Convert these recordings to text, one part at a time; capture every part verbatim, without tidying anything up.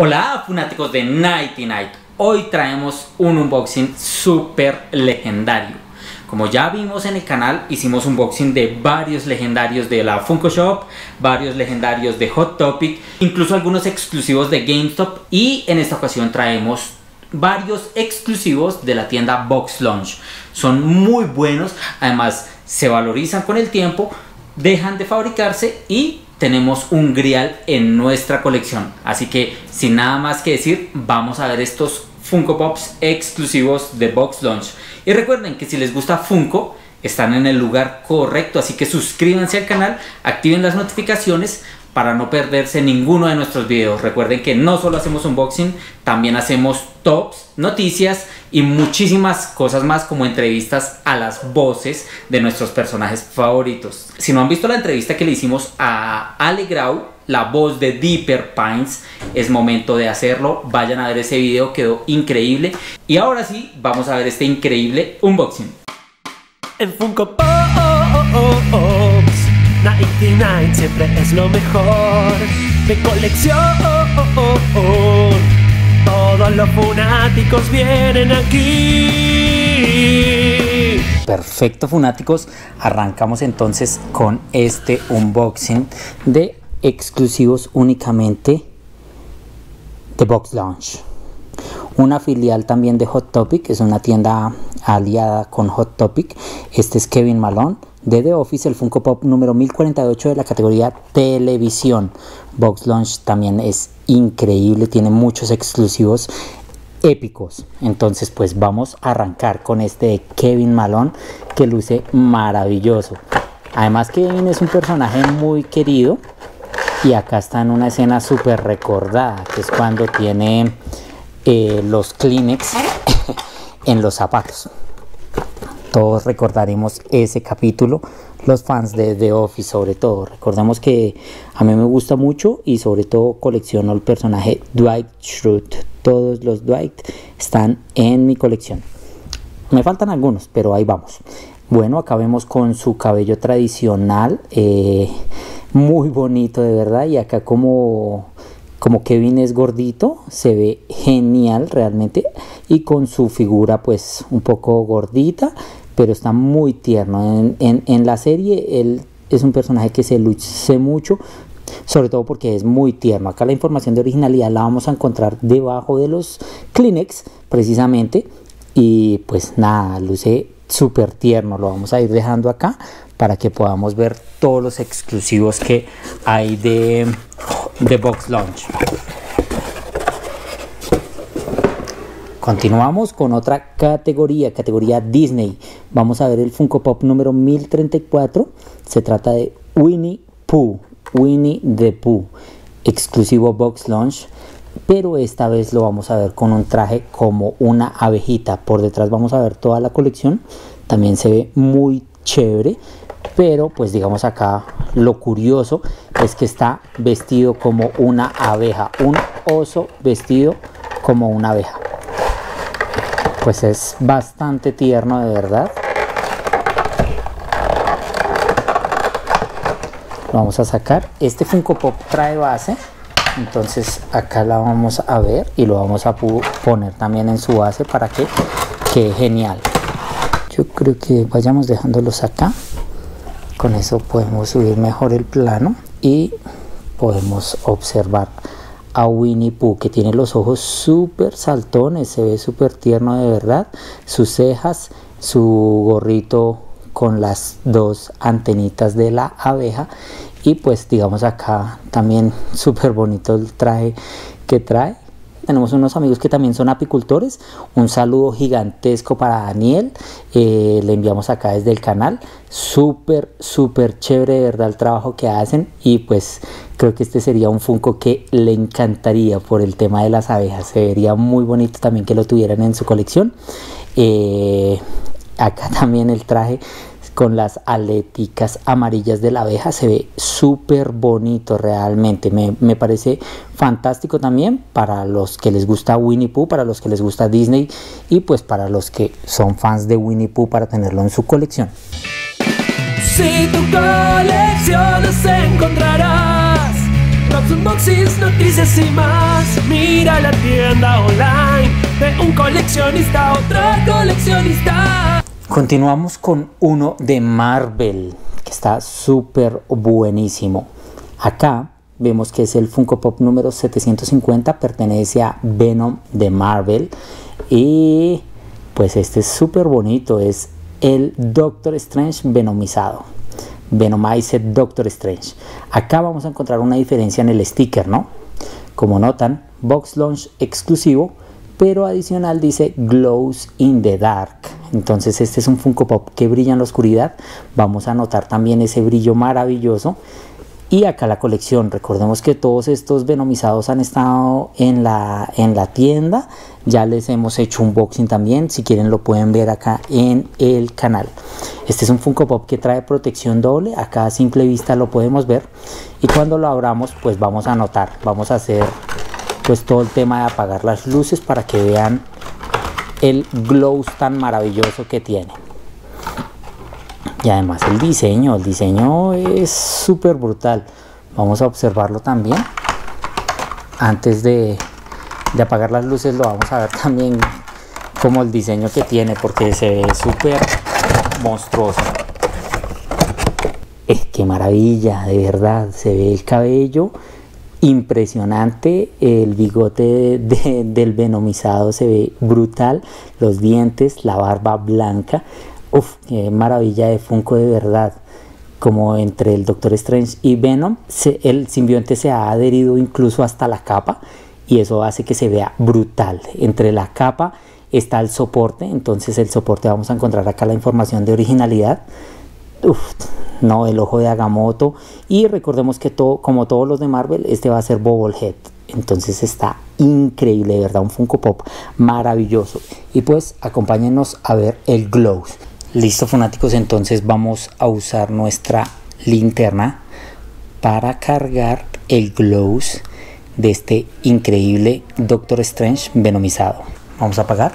Hola fanáticos de Nighty Night, hoy traemos un unboxing super legendario. Como ya vimos en el canal, hicimos un unboxing de varios legendarios de la Funko Shop, varios legendarios de Hot Topic, incluso algunos exclusivos de GameStop, y en esta ocasión traemos varios exclusivos de la tienda Box Lunch. Son muy buenos, además se valorizan con el tiempo, dejan de fabricarse y tenemos un grial en nuestra colección. Así que sin nada más que decir, vamos a ver estos Funko Pops exclusivos de Box Lunch. Y recuerden que si les gusta Funko, están en el lugar correcto, así que suscríbanse al canal, activen las notificaciones para no perderse ninguno de nuestros videos. Recuerden que no solo hacemos unboxing, también hacemos tops, noticias y muchísimas cosas más, como entrevistas a las voces de nuestros personajes favoritos. Si no han visto la entrevista que le hicimos a Ale Grau, la voz de Deeper Pines, es momento de hacerlo. Vayan a ver ese video, quedó increíble. Y ahora sí, vamos a ver este increíble unboxing. En Funko Pops Nighty Night siempre es lo mejor de colección. Todos los fanáticos vienen aquí. Perfecto, fanáticos, arrancamos entonces con este unboxing de exclusivos únicamente de Box Lunch, una filial también de Hot Topic, es una tienda aliada con Hot Topic. Este es Kevin Malone de The Office, el Funko Pop número mil cuarenta y ocho de la categoría televisión. Box Lunch también es increíble, tiene muchos exclusivos épicos. Entonces pues vamos a arrancar con este de Kevin Malone, que luce maravilloso. Además Kevin es un personaje muy querido, y acá está en una escena súper recordada, que es cuando tiene eh, los Kleenex en los zapatos. Todos recordaremos ese capítulo, los fans de The Office sobre todo. Recordemos que a mí me gusta mucho y sobre todo colecciono el personaje Dwight Schrute. Todos los Dwight están en mi colección. Me faltan algunos, pero ahí vamos. Bueno, acá vemos con su cabello tradicional, eh, muy bonito de verdad. Y acá como... como Kevin es gordito, se ve genial realmente, y con su figura pues un poco gordita, pero está muy tierno. En, en, en la serie él es un personaje que se luce mucho, sobre todo porque es muy tierno. Acá la información de originalidad la vamos a encontrar debajo de los Kleenex precisamente, y pues nada, luce súper tierno. Lo vamos a ir dejando acá para que podamos ver todos los exclusivos que hay de, de Box Lunch. Continuamos con otra categoría, categoría Disney. Vamos a ver el Funko Pop número mil treinta y cuatro. Se trata de Winnie Pooh, Winnie the Pooh, exclusivo Box Lunch, pero esta vez lo vamos a ver con un traje como una abejita. Por detrás vamos a ver toda la colección, también se ve muy chévere, pero pues digamos acá lo curioso es que está vestido como una abeja, un oso vestido como una abeja. Pues es bastante tierno de verdad. Lo vamos a sacar. Este Funko Pop trae base, entonces acá la vamos a ver y lo vamos a poner también en su base para que quede genial. Yo creo que vayamos dejándolos acá. Con eso podemos subir mejor el plano y podemos observar a Winnie Pooh, que tiene los ojos súper saltones, se ve súper tierno de verdad, sus cejas, su gorrito con las dos antenitas de la abeja, y pues digamos acá también súper bonito el traje que trae. Tenemos unos amigos que también son apicultores. Un saludo gigantesco para Daniel, eh, le enviamos acá desde el canal. Súper, súper chévere de verdad el trabajo que hacen, y pues creo que este sería un Funko que le encantaría por el tema de las abejas. Se vería muy bonito también que lo tuvieran en su colección. Eh, acá también el traje con las aleticas amarillas de la abeja se ve súper bonito realmente. Me, me parece fantástico también para los que les gusta Winnie Pooh, para los que les gusta Disney, y pues para los que son fans de Winnie Pooh, para tenerlo en su colección. Si tu colección los encontrarás, Pops, unboxings, noticias y más. Mi a la tienda online de un coleccionista a otro coleccionista. Continuamos con uno de Marvel que está súper buenísimo. Acá vemos que es el Funko Pop número setecientos cincuenta, pertenece a Venom de Marvel y pues este es súper bonito, es el Doctor Strange venomizado, Venomized Doctor Strange. Acá vamos a encontrar una diferencia en el sticker, ¿no? Como notan, Box Launch exclusivo, pero adicional dice Glows in the Dark. Entonces este es un Funko Pop que brilla en la oscuridad. Vamos a notar también ese brillo maravilloso. Y acá la colección, recordemos que todos estos venomizados han estado en la, en la tienda, ya les hemos hecho un unboxing también, si quieren lo pueden ver acá en el canal. Este es un Funko Pop que trae protección doble, acá a simple vista lo podemos ver, y cuando lo abramos pues vamos a notar, vamos a hacer pues todo el tema de apagar las luces para que vean el glow tan maravilloso que tiene. Y además el diseño, el diseño es súper brutal. Vamos a observarlo también. Antes de, de apagar las luces lo vamos a ver también como el diseño que tiene, porque se ve súper monstruoso. Eh, ¡Qué maravilla! De verdad, se ve el cabello impresionante, el bigote de, de, del venomizado se ve brutal, los dientes, la barba blanca. Uf, qué maravilla de Funko de verdad. Como entre el Doctor Strange y Venom, se, el simbionte se ha adherido incluso hasta la capa y eso hace que se vea brutal. Entre la capa está el soporte, entonces el soporte vamos a encontrar acá la información de originalidad. Uf, no, el ojo de Agamotto. Y recordemos que todo, como todos los de Marvel, este va a ser Bobblehead. Entonces está increíble, de verdad, un Funko Pop maravilloso. Y pues acompáñenos a ver el glow. Listo, fanáticos, entonces vamos a usar nuestra linterna para cargar el glow de este increíble Doctor Strange venomizado. Vamos a apagar.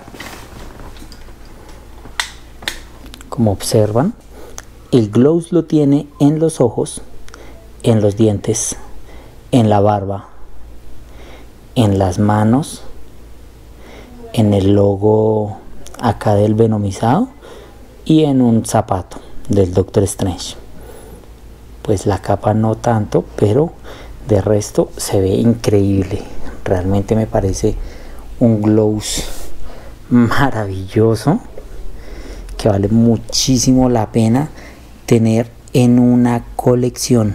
Como observan, el glow lo tiene en los ojos, en los dientes, en la barba, en las manos, en el logo acá del venomizado y en un zapato del Doctor Strange. Pues la capa no tanto, pero de resto se ve increíble. Realmente me parece un glow maravilloso que vale muchísimo la pena tener en una colección.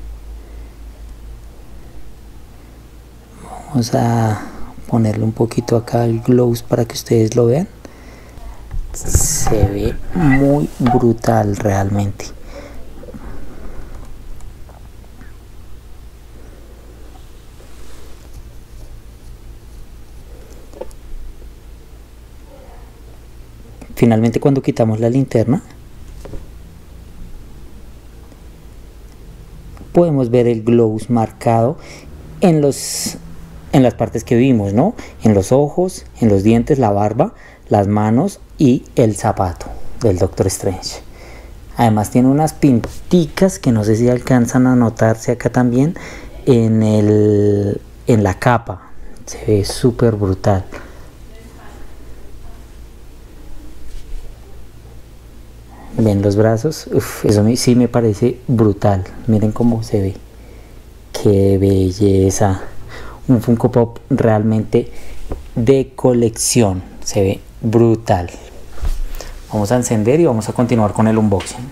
Vamos a ponerle un poquito acá el glow para que ustedes lo vean. Se ve muy brutal realmente. Finalmente, cuando quitamos la linterna, podemos ver el glow marcado en los en las partes que vimos, ¿no? En los ojos, en los dientes, la barba, las manos y el zapato del Doctor Strange. Además tiene unas pinticas que no sé si alcanzan a notarse acá también en el en la capa. Se ve súper brutal. Ven los brazos. Uf, eso sí me parece brutal. Miren cómo se ve. Qué belleza. Un Funko Pop realmente de colección. Se ve brutal. Vamos a encender y vamos a continuar con el unboxing.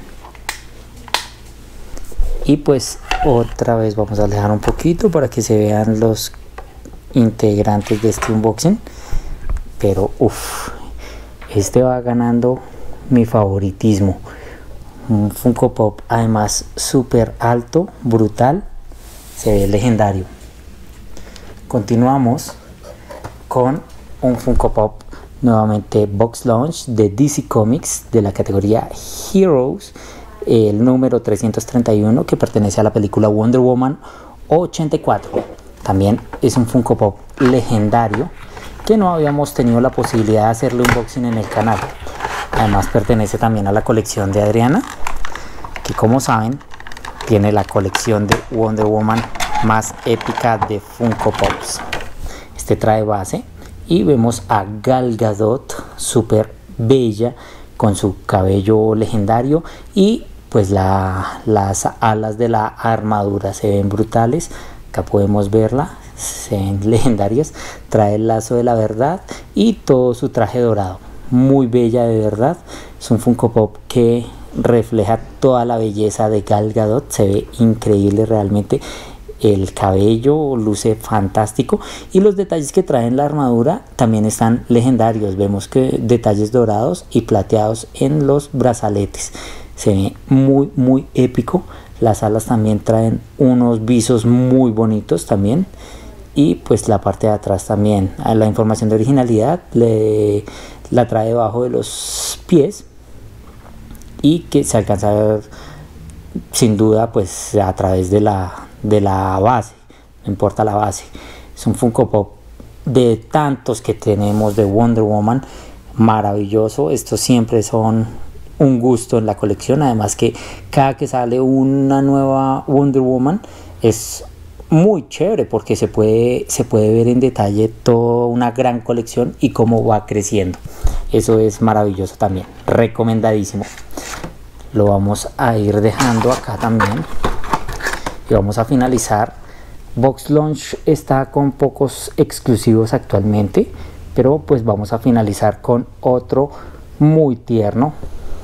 Y pues otra vez vamos a alejar un poquito para que se vean los integrantes de este unboxing. Pero uff, este va ganando mi favoritismo. Un Funko Pop además súper alto, brutal, se ve legendario. Continuamos con un Funko Pop nuevamente Box Launch de D C Comics de la categoría Heroes, el número trescientos treinta y uno, que pertenece a la película Wonder Woman ochenta y cuatro. También es un Funko Pop legendario que no habíamos tenido la posibilidad de hacerle unboxing en el canal. Además pertenece también a la colección de Adriana, que como saben tiene la colección de Wonder Woman más épica de Funko Pops. Este Este trae base y vemos a Gal Gadot, súper bella, con su cabello legendario, y pues la, las alas de la armadura se ven brutales. Acá podemos verla, se ven legendarias. Trae el lazo de la verdad y todo su traje dorado, muy bella de verdad. Es un Funko Pop que refleja toda la belleza de Gal Gadot, se ve increíble realmente. El cabello luce fantástico y los detalles que trae en la armadura también están legendarios. Vemos que detalles dorados y plateados en los brazaletes, se ve muy muy épico. Las alas también traen unos visos muy bonitos también, y pues la parte de atrás también, la información de originalidad le, la trae debajo de los pies, y que se alcanza a ver sin duda pues a través de la de la base, no importa la base. Es un Funko Pop de tantos que tenemos de Wonder Woman, maravilloso. Estos siempre son un gusto en la colección, además que cada que sale una nueva Wonder Woman es muy chévere porque se puede, se puede ver en detalle toda una gran colección y cómo va creciendo. Eso es maravilloso también, recomendadísimo. Lo vamos a ir dejando acá también y vamos a finalizar. Box Launch está con pocos exclusivos actualmente, pero pues vamos a finalizar con otro muy tierno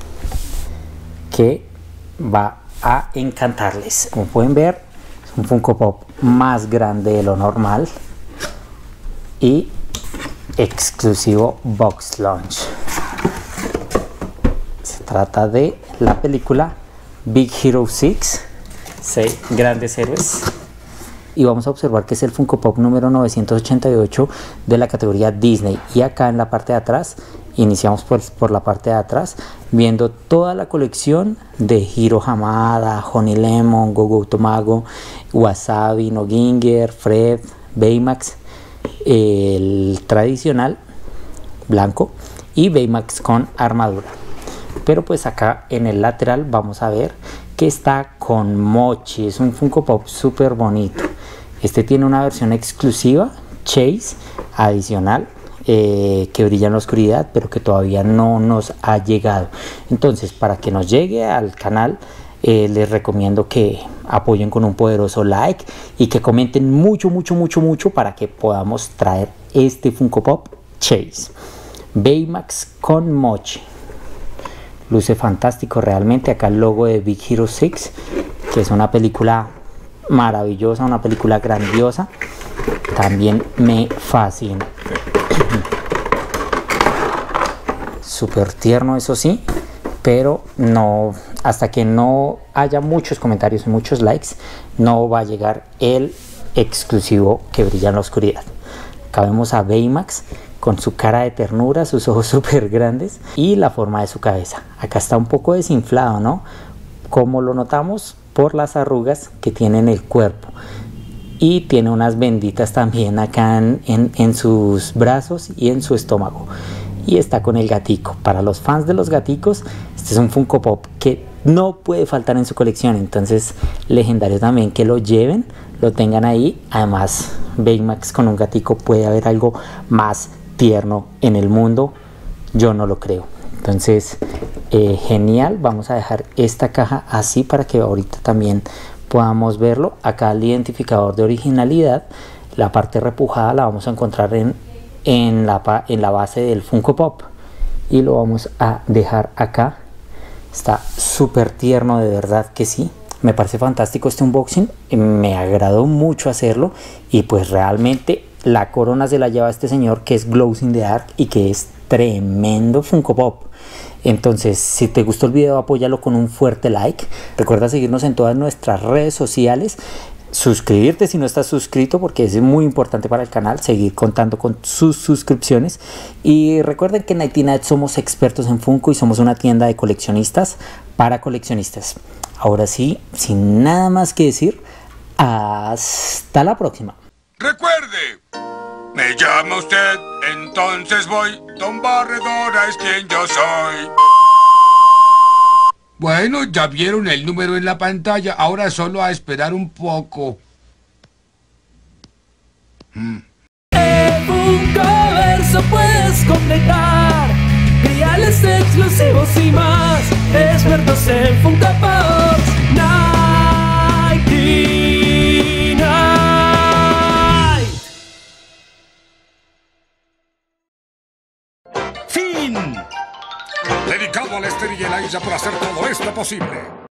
que va a encantarles. Como pueden ver, es un Funko Pop más grande de lo normal y exclusivo Box Launch. Se trata de la película Big Hero seis, seis grandes héroes, y vamos a observar que es el Funko Pop número novecientos ochenta y ocho de la categoría Disney. Y acá en la parte de atrás, iniciamos por, por la parte de atrás, viendo toda la colección de Hiro Hamada, Honey Lemon, Gogo Tomago, Wasabi, No Ginger, Fred, Baymax, el tradicional blanco y Baymax con armadura. Pero pues acá en el lateral vamos a ver que está con Mochi. Es un Funko Pop súper bonito. Este tiene una versión exclusiva Chase adicional, eh, que brilla en la oscuridad, pero que todavía no nos ha llegado. Entonces, para que nos llegue al canal, eh, les recomiendo que apoyen con un poderoso like y que comenten mucho mucho mucho mucho para que podamos traer este Funko Pop Chase Baymax con Mochi. Luce fantástico realmente. Acá el logo de Big Hero seis, que es una película maravillosa, una película grandiosa, también me fascina. Súper tierno, eso sí, pero no, hasta que no haya muchos comentarios y muchos likes, no va a llegar el exclusivo que brilla en la oscuridad. Acá vemos a Baymax con su cara de ternura, sus ojos súper grandes y la forma de su cabeza. Acá está un poco desinflado, ¿no? Como lo notamos por las arrugas que tiene en el cuerpo. Y tiene unas benditas también acá en, en, en sus brazos y en su estómago. Y está con el gatico. Para los fans de los gaticos, este es un Funko Pop que no puede faltar en su colección. Entonces, legendario también que lo lleven, lo tengan ahí. Además, Baymax con un gatico, puede haber algo más tierno en el mundo. Yo no lo creo. Entonces, eh, genial. Vamos a dejar esta caja así para que ahorita también podamos verlo. Acá el identificador de originalidad, la parte repujada la vamos a encontrar en, en, la, en la base del Funko Pop, y lo vamos a dejar acá. Está súper tierno, de verdad que sí. Me parece fantástico este unboxing, me agradó mucho hacerlo, y pues realmente la corona se la lleva este señor, que es Glows in the Dark y que es tremendo Funko Pop. Entonces, si te gustó el video, apóyalo con un fuerte like. Recuerda seguirnos en todas nuestras redes sociales, suscribirte si no estás suscrito, porque es muy importante para el canal, seguir contando con sus suscripciones. Y recuerden que en Nighty Night somos expertos en Funko y somos una tienda de coleccionistas para coleccionistas. Ahora sí, sin nada más que decir, hasta la próxima. Recuerde, me llama usted, entonces voy. Don Barredora es quien yo soy. Bueno, ya vieron el número en la pantalla, ahora solo a esperar un poco. Hmm. completar. Reales exclusivos y más, expertos en Funko Pops. Nighty Night. Fin. Dedicado a Lester y Eliza por hacer todo esto posible.